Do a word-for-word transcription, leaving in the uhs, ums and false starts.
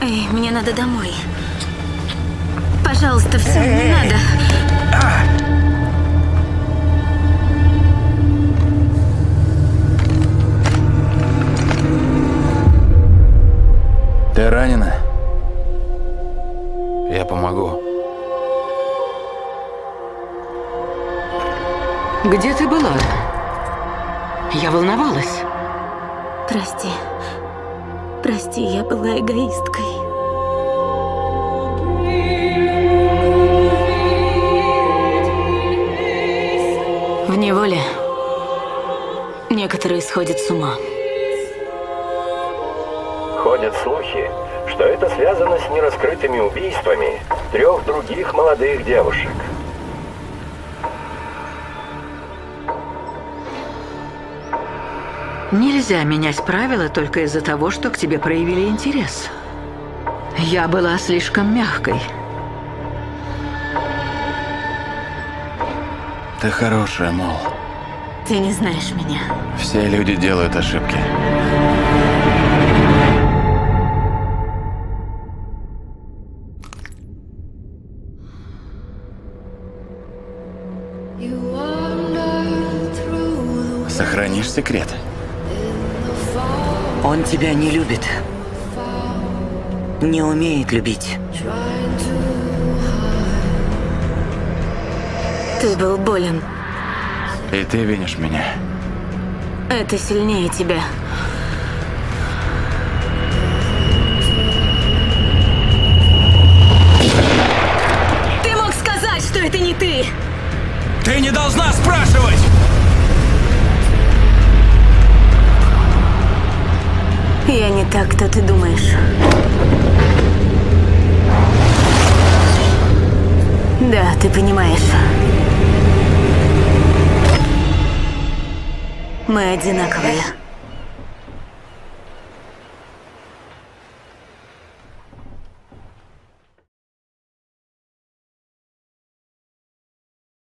Эй, мне надо домой. Пожалуйста, все, не надо. Ты ранена? Я помогу. Где ты была? Я волновалась. Прости. Прости, я была эгоисткой. В неволе некоторые сходят с ума. Ходят слухи, что это связано с нераскрытыми убийствами трех других молодых девушек. Нельзя менять правила только из-за того, что к тебе проявили интерес. Я была слишком мягкой. Ты хорошая, Мол. Ты не знаешь меня. Все люди делают ошибки. Сохранишь секрет? Он тебя не любит. Не умеет любить. Ты был болен. И ты винишь меня. Это сильнее тебя. Ты мог сказать, что это не ты! Ты не должна спрашивать! Я не так, кто ты думаешь. Да, ты понимаешь. Мы одинаковые.